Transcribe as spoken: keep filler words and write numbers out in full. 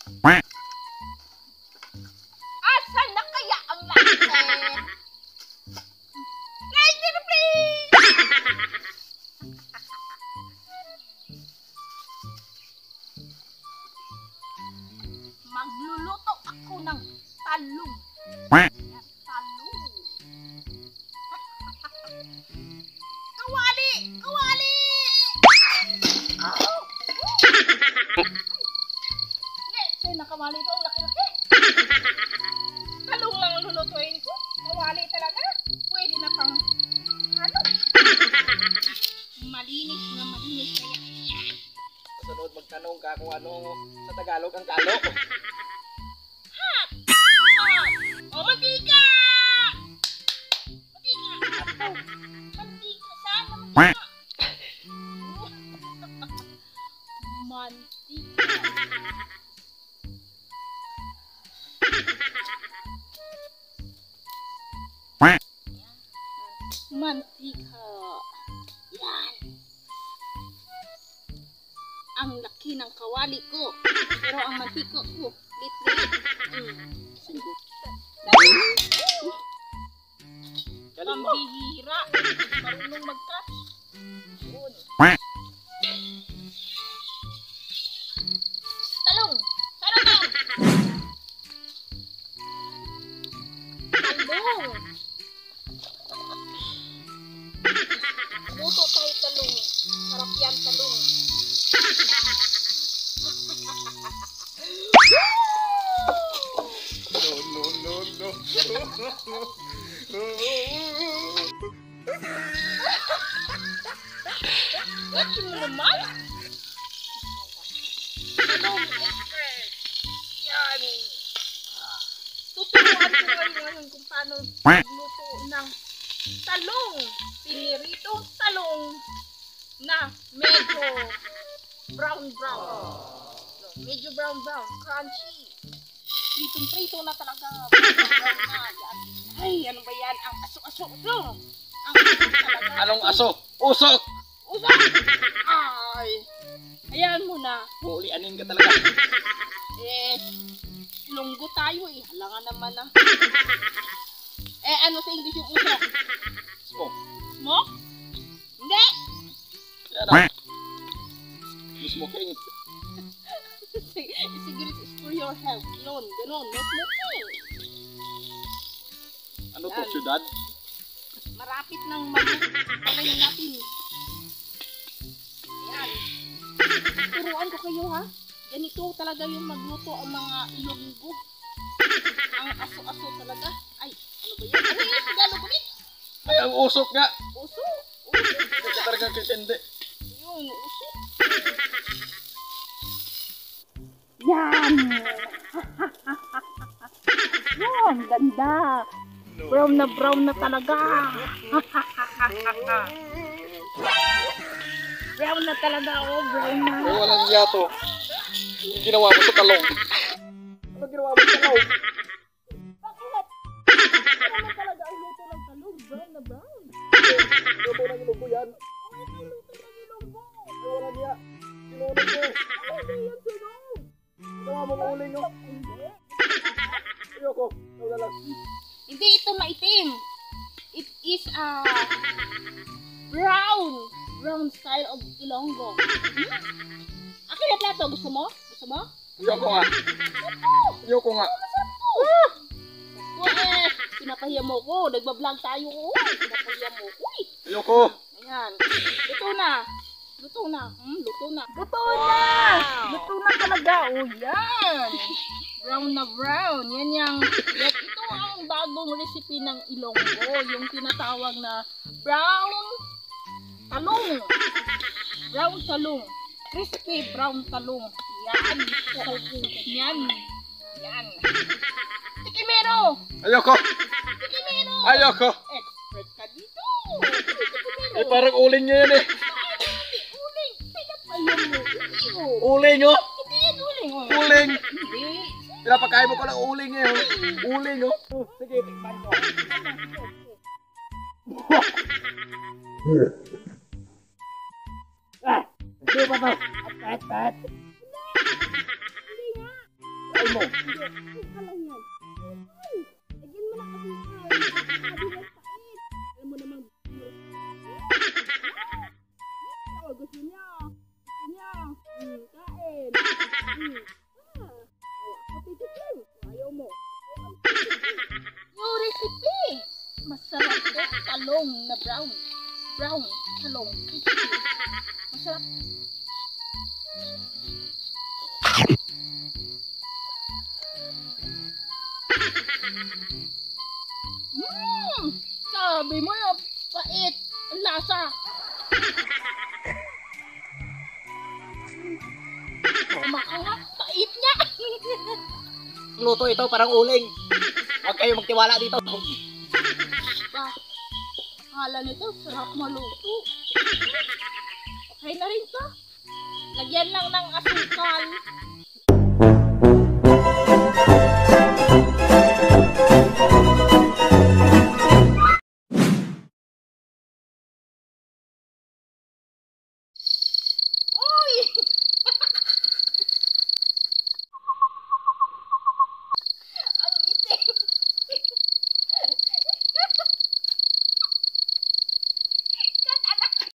Asan na kaya ang lighter? Lighter, please! Magluluto ako ng talong. Yan, talong. Kawali! Kawali! Oh! Hindi, nakamali ito. Ang laki-laki. Talong lang ang lulutuin ko. Kawali talaga. Pwede na pang ano? Malinis na malinis kaya. Sunod magtanong ka kung ano sa Tagalog ang kalo. Hot! Hot! O, mantika! Mantika! Ato! Mantika! Saan na mantika? Mantika! Mantika. Yan. Ang laki ng kawali ko. Pero ang mantika ko, lit-lit. Mm. Pambihira. Marunong mag-cut. Yun. Talong. Sarap talong. Talong. Luto tayo talong. Sarap yan talong. No, no, no, no. Bakit mo naman? Talong expert. Yan. Tuturuan ko kayo ngayon kung paano magluto ng talong. Piniritong talong na medyo brown brown. Medyo brown brown. Crunchy. Pritong-prito na talaga. Brown na. Yan. Ay, ano ba yan? Ang aso-aso. Ang aso talaga. Anong aso? Usok! Usok! Ay. Ayan mo na. Uulianin ka talaga. Eh, lunggo tayo eh. Halangan naman na. Eh, ano sa English yung usok? Smoke. Smoke? Hindi! Yan na. Smoking. Cigarette is for your health. Ganon, ganon. No smoking. Ano to, Yan. syudad? Marapit ng mag-palayin natin. Ayan. Turuan ko kayo ha. Ganito talaga yung magluto ang mga ilonggo. Ang aso-aso talaga. Ay, ano ba yan? Ano yung Tagalog ulit? Ay, ang usok nga. Uso. Uso. Kasi talagang kitindi. Yun, uso. Yan! Yan, ganda! Brown na brown na talaga! Brown na talaga, oh, brown na! Ay, walang yato. Yung ginawa mo sa talong. Ano ginawa mo sa talong? Bakit? Brown na talaga ang luto ng talong, brown na brown! Luto ng ilunggo yan. Oh, ito yung luto ng ilonggo! Ay, walang ya. Sinunod mo. Ano ba yan, sunog? Ginawa mo uling nyo. Hindi. Ayoko. Ikaw na lang. Hindi ito maitim. It is a brown. Brown style of Ilonggo. Hmm? Akin na plato. Gusto mo? Gusto mo? Ayoko nga. Ayoko nga. Ah! Oh, eh. Pinapahiya mo ko. Nagbablog tayo. Oh. Pinapahiya mo ko. Eh. Ayoko. Ayan. Luto na. Luto na. Hmm, luto na. Luto na! Luto na talaga. Oh, yan. Brown na brown. Yan yung, yan, ito ang bagong recipe ng Ilonggo. Yung tinatawag na brown talong. Brown talong. Crispy brown talong. Yan. Yan. Yan. Tikimero! Ayoko. Tikimero! Ayoko. Expert ka dito. Eh, parang uling nyo yan eh. Uling. Pinapahiya mo. Hindi oh. Uling oh. Hindi yan uling oh. Uling. Hindi. Pinapakain mo ko ng uling eh. oh. Uling oh. Sige, tikman ko. Ah, hindi ba to? At, at, at. Hindi nga. mo. Hindi. Kalaw yan. Ay, lagyan mo na asukal. Sabi ng pait. Alam mo namang oh, gusto niya. Gusto niya. Hmm, kain. Hmm. Ah. Oh, ako titikin. Ayaw mo. Yung recipe. Masarap to. Talong na brown. Brown. Talong. Masarap. Mmm! Sabi mo na pait. Ang lasa. Kumaangat. Pait niya. Luto ito, parang uling. Huwag kayo magtiwala dito. Ba, akala nito sarap maluto. Okay na rin to. Lagyan lang ng asukal.